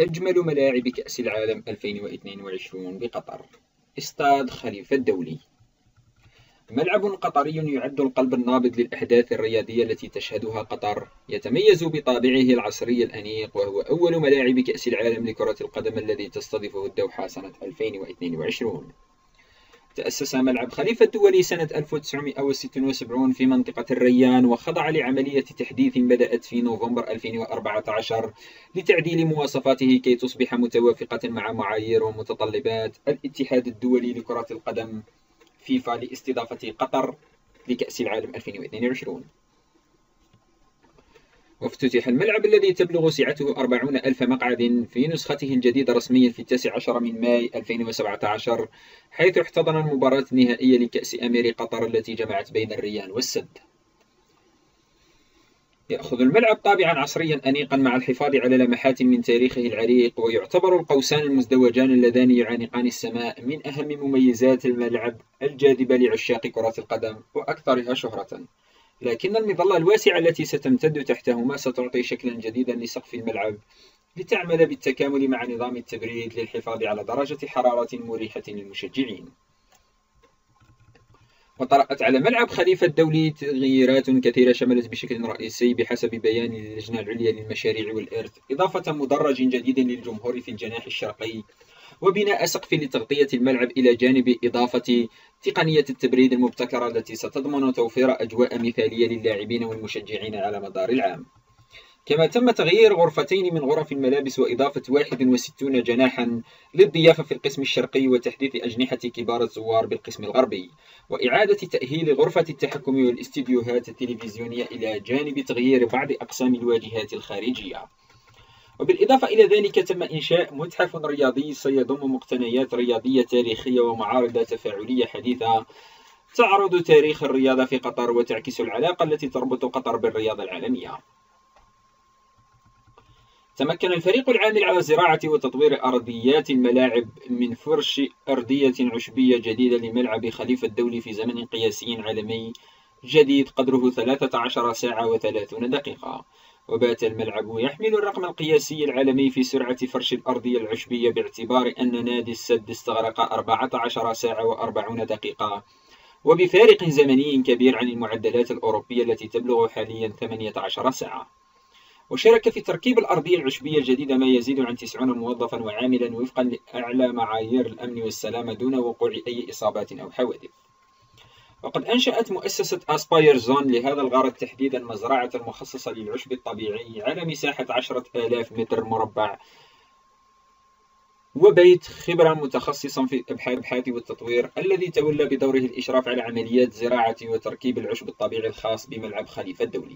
أجمل ملاعب كأس العالم 2022 بقطر. استاد خليفة الدولي، ملعب قطري يعد القلب النابض للأحداث الرياضية التي تشهدها قطر، يتميز بطابعه العصري الأنيق، وهو أول ملاعب كأس العالم لكرة القدم الذي تستضيفه الدوحة سنة 2022. تأسس ملعب خليفة الدولي سنة 1976 في منطقة الريان، وخضع لعملية تحديث بدأت في نوفمبر 2014 لتعديل مواصفاته كي تصبح متوافقة مع معايير ومتطلبات الاتحاد الدولي لكرة القدم فيفا لاستضافة قطر لكأس العالم 2022. وافتتح الملعب الذي تبلغ سعته 40,000 مقعد في نسخته الجديدة رسميا في 19 من ماي 2017، حيث احتضن المباراة النهائية لكأس أمير قطر التي جمعت بين الريان والسد. يأخذ الملعب طابعا عصريا أنيقا مع الحفاظ على لمحات من تاريخه العريق، ويعتبر القوسان المزدوجان اللذان يعانقان السماء من أهم مميزات الملعب الجاذبة لعشاق كرة القدم وأكثرها شهرة. لكن المظلة الواسعة التي ستمتد تحتهما ستعطي شكلا جديدا لسقف الملعب لتعمل بالتكامل مع نظام التبريد للحفاظ على درجة حرارة مريحة للمشجعين. وطرأت على ملعب خليفة الدولي تغييرات كثيرة شملت بشكل رئيسي بحسب بيان اللجنة العليا للمشاريع والإرث إضافة مدرج جديد للجمهور في الجناح الشرقي، وبناء سقف لتغطية الملعب، إلى جانب إضافة تقنية التبريد المبتكرة التي ستضمن توفير أجواء مثالية للاعبين والمشجعين على مدار العام. كما تم تغيير غرفتين من غرف الملابس وإضافة 61 جناحا للضيافة في القسم الشرقي، وتحديث أجنحة كبار الزوار بالقسم الغربي، وإعادة تأهيل غرفة التحكم والاستديوهات التلفزيونية، إلى جانب تغيير بعض أقسام الواجهات الخارجية. وبالإضافة إلى ذلك تم إنشاء متحف رياضي سيضم مقتنيات رياضية تاريخية ومعارض تفاعلية حديثة تعرض تاريخ الرياضة في قطر وتعكس العلاقة التي تربط قطر بالرياضة العالمية. تمكن الفريق العامل على زراعة وتطوير أرضيات الملاعب من فرش أرضية عشبية جديدة لملعب خليفة الدولي في زمن قياسي عالمي جديد قدره 13 ساعة و30 دقيقة. وبات الملعب يحمل الرقم القياسي العالمي في سرعة فرش الأرضية العشبية، باعتبار أن نادي السد استغرق 14 ساعة و40 دقيقة، وبفارق زمني كبير عن المعدلات الأوروبية التي تبلغ حاليا 18 ساعة. وشارك في تركيب الأرضية العشبية الجديدة ما يزيد عن 90 موظفا وعاملا وفقا لأعلى معايير الأمن والسلامة دون وقوع أي إصابات أو حوادث. وقد أنشأت مؤسسة أسباير زون لهذا الغرض تحديدا مزرعة مخصصة للعشب الطبيعي على مساحة 10,000 متر مربع، وبيت خبرة متخصصا في الأبحاث والتطوير الذي تولى بدوره الإشراف على عمليات زراعة وتركيب العشب الطبيعي الخاص بملعب خليفة الدولي.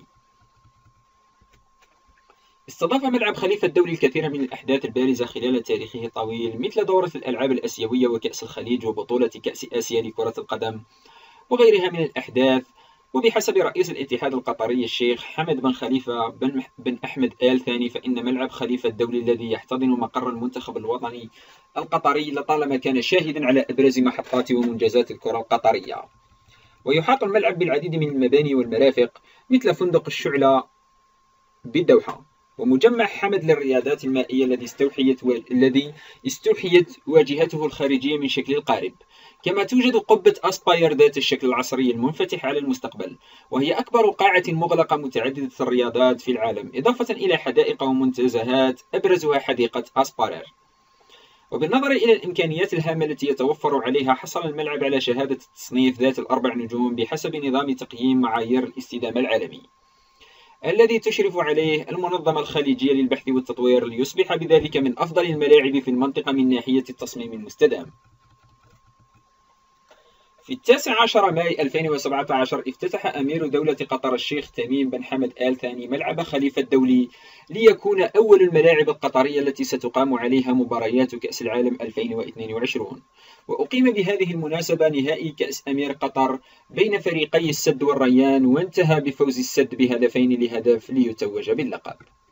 استضاف ملعب خليفة الدولي الكثير من الأحداث البارزة خلال تاريخه الطويل، مثل دورة الألعاب الآسيوية وكأس الخليج وبطولة كأس آسيا لكرة القدم وغيرها من الأحداث. وبحسب رئيس الاتحاد القطري الشيخ حمد بن خليفة بن أحمد آل ثاني، فإن ملعب خليفة الدولي الذي يحتضن مقر المنتخب الوطني القطري لطالما كان شاهدا على أبرز محطات ومنجزات الكرة القطرية. ويحاط الملعب بالعديد من المباني والمرافق مثل فندق الشعلة بالدوحة، ومجمع حمد للرياضات المائية الذي استوحيت واجهته الخارجية من شكل القارب. كما توجد قبة أسباير ذات الشكل العصري المنفتح على المستقبل، وهي أكبر قاعة مغلقة متعددة الرياضات في العالم، إضافة إلى حدائق ومنتزهات أبرزها حديقة أسباير. وبالنظر إلى الإمكانيات الهامة التي يتوفر عليها، حصل الملعب على شهادة التصنيف ذات ال4 نجوم بحسب نظام تقييم معايير الاستدامة العالمي الذي تشرف عليه المنظمة الخليجية للبحث والتطوير، ليصبح بذلك من أفضل الملاعب في المنطقة من ناحية التصميم المستدام. في 19 ماي 2017 افتتح أمير دولة قطر الشيخ تميم بن حمد آل ثاني ملعب خليفة الدولي، ليكون أول الملاعب القطرية التي ستقام عليها مباريات كأس العالم 2022. وأقيم بهذه المناسبة نهائي كأس أمير قطر بين فريقي السد والريان، وانتهى بفوز السد ب2-0 ليتوج باللقب.